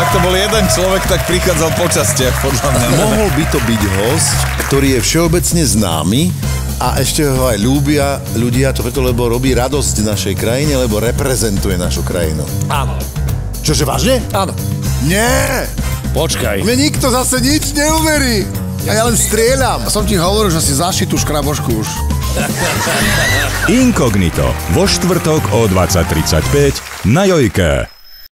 Ak to bol jeden človek, tak prichádzal po častiach, podľa mňa. Mohol by to byť host, ktorý je všeobecne známy a ešte ho aj ľúbia ľudia, to preto, lebo robí radosť našej krajine, lebo reprezentuje našu krajinu. Áno. Čože, vážne? Áno. Nie! Počkaj. Mne nikto zase nič neuverí. Ja len strieľam. Som ti hovoril, že si zašitú škrabošku už. Inkognito vo štvrtok o 20:35 na Jojke.